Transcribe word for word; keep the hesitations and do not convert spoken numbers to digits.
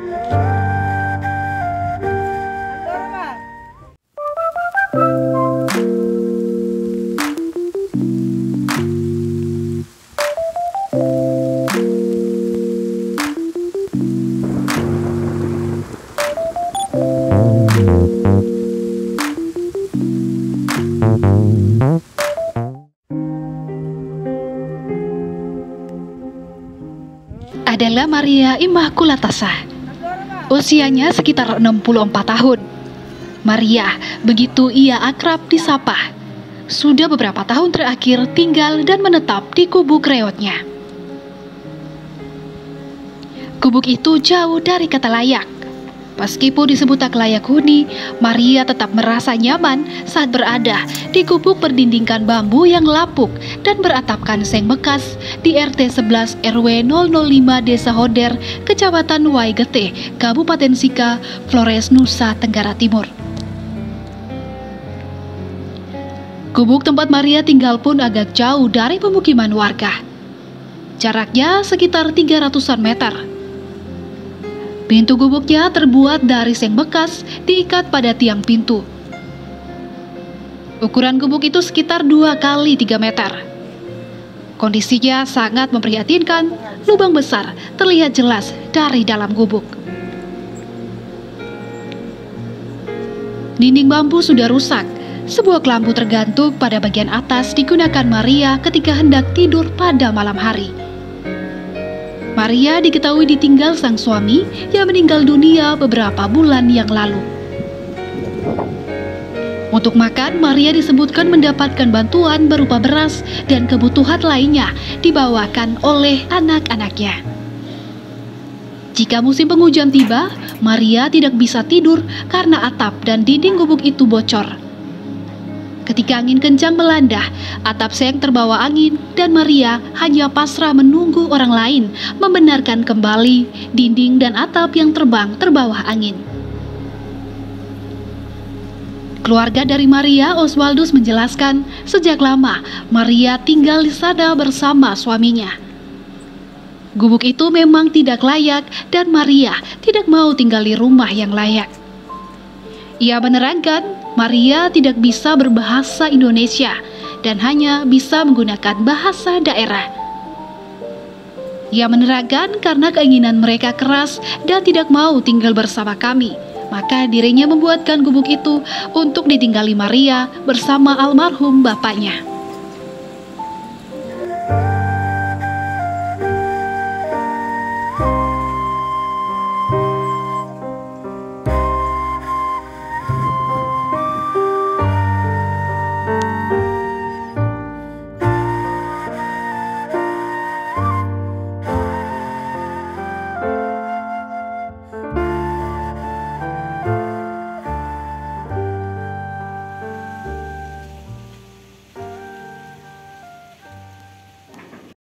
Adalah Maria Immaculatasa. Usianya sekitar enam puluh empat tahun. Maria, begitu ia akrab disapa, sudah beberapa tahun terakhir tinggal dan menetap di gubuk reotnya. Gubuk itu jauh dari kata layak. Meskipun disebut tak layak huni, Maria tetap merasa nyaman saat berada di gubuk berdindingkan bambu yang lapuk dan beratapkan seng bekas di R T sebelas R W nol nol lima Desa Hoder, Kecamatan Waigete, Kabupaten Sika, Flores, Nusa Tenggara Timur. Gubuk tempat Maria tinggal pun agak jauh dari pemukiman warga. Jaraknya sekitar tiga ratusan meter. Pintu gubuknya terbuat dari seng bekas diikat pada tiang pintu. Ukuran gubuk itu sekitar dua kali tiga meter. Kondisinya sangat memprihatinkan, lubang besar terlihat jelas dari dalam gubuk. Dinding bambu sudah rusak, sebuah kelambu tergantung pada bagian atas digunakan Maria ketika hendak tidur pada malam hari. Maria diketahui ditinggal sang suami yang meninggal dunia beberapa bulan yang lalu. Untuk makan, Maria disebutkan mendapatkan bantuan berupa beras dan kebutuhan lainnya dibawakan oleh anak-anaknya. Jika musim penghujan tiba, Maria tidak bisa tidur karena atap dan dinding gubuk itu bocor. Ketika angin kencang melanda, atap seng terbawa angin dan Maria hanya pasrah menunggu orang lain membenarkan kembali dinding dan atap yang terbang terbawah angin. Keluarga dari Maria, Oswaldus, menjelaskan sejak lama Maria tinggal di sana bersama suaminya. Gubuk itu memang tidak layak dan Maria tidak mau tinggal di rumah yang layak. Ia menerangkan Maria tidak bisa berbahasa Indonesia dan hanya bisa menggunakan bahasa daerah. Ia menerangkan karena keinginan mereka keras dan tidak mau tinggal bersama kami, maka dirinya membuatkan gubuk itu untuk ditinggali Maria bersama almarhum bapaknya.